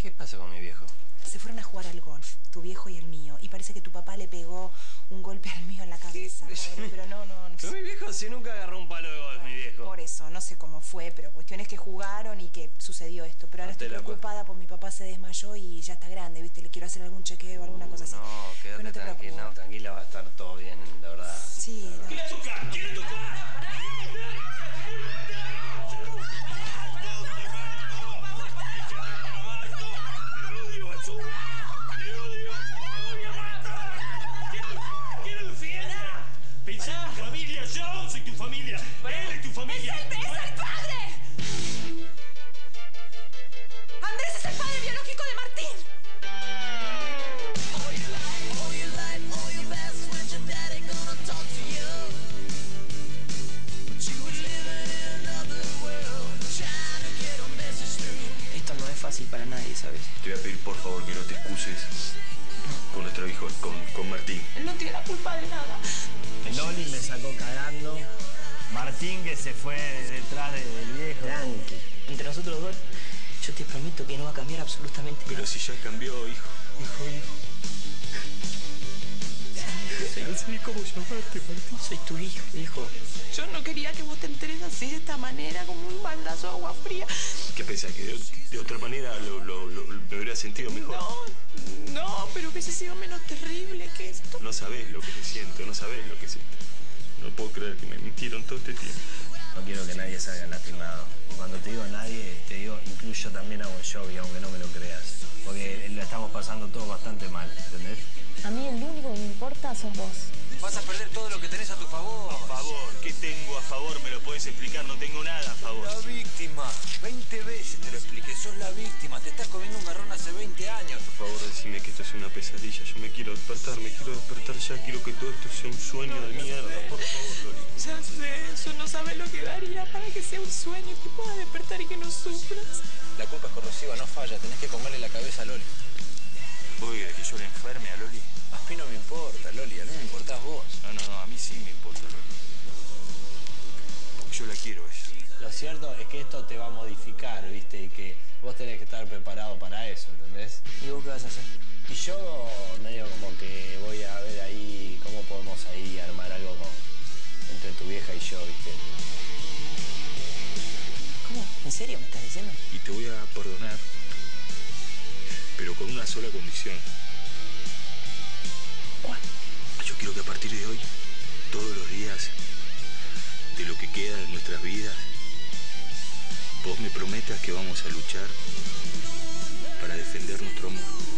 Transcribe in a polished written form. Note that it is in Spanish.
¿Qué pasa con mi viejo? Se fueron a jugar al golf, tu viejo y el mío, y parece que tu papá le pegó un golpe al mío en la cabeza, pobre, pero no. Pero mi viejo sí nunca agarró un palo de golf, Bueno, mi viejo. por eso, no sé cómo fue, pero cuestión es que jugaron y que sucedió esto. Pero ahora estoy preocupada porque mi papá se desmayó y ya está grande, ¿viste? Le quiero hacer algún chequeo o alguna cosa así. No, quédate no te tranquila, no, tranquila, va a estar todo bien, la verdad. Sí, no. ¿Quiere tocar? ¿Quiere tocar? Pensé en tu familia, yo soy tu familia, él es tu familia. ¡Es el padre! ¡Andrés es el padre biológico de Martín! Esto no es fácil para nadie, ¿sabes? Te voy a pedir por favor que no te excuses con nuestro hijo, con Martín. Él no tiene la culpa de nada. Loli me sacó cagando. Martín que se fue detrás del viejo. Tranqui. Entre nosotros dos, yo te prometo que no va a cambiar absolutamente Pero nada. si ya cambió, hijo. No sé ni cómo llamarte, Martín. Soy tu hijo. Yo no quería que vos te enteres así, de esta manera, como un baldazo de agua fría. ¿Qué pensás? ¿Que de otra manera me hubiera sentido mejor? No, pero hubiese sido menos terrible que esto. No sabés lo que siento, no sabés lo que siento. No puedo creer que me mintieron todo este tiempo. No quiero que nadie salga lastimado. Y cuando te digo nadie, te digo incluyo también a Bon Jovi, aunque no me lo creas. Porque la estamos pasando todos bastante mal, ¿entendés? A mí el único que me importa sos vos. Vas a perder todo lo que tenés a tu favor. A favor, ¿qué tengo a favor? ¿Me lo podés explicar? No tengo nada a favor. La víctima. 20 veces te lo expliqué. Sos la víctima. Te estás comiendo un garrón hace 20 años. Por favor, decime que esto es una pesadilla. Yo me quiero despertar ya. Quiero que todo esto sea un sueño de mierda. Por favor, Loli. Ya sé, yo no sabes lo que daría para que sea un sueño y que puedas despertar y que no sufras. La culpa es corrosiva, no falla. Tenés que comerle la cabeza a Loli. ¿Vos querés que yo le enferme a Loli? A mí no me importa, Loli. A mí me importás vos. No, a mí sí me importa, Loli. Porque yo la quiero a ella. Lo cierto es que esto te va a modificar, ¿viste? Y que vos tenés que estar preparado para eso, ¿entendés? ¿Y vos qué vas a hacer? Y yo medio como que voy a ver ahí cómo podemos ahí armar algo entre tu vieja y yo, ¿viste? ¿Cómo? ¿En serio me estás diciendo? Y te voy a perdonar, pero con una sola condición. ¿Cuál? Yo quiero que a partir de hoy, todos los días, de lo que queda de nuestras vidas, vos me prometas que vamos a luchar para defender nuestro amor.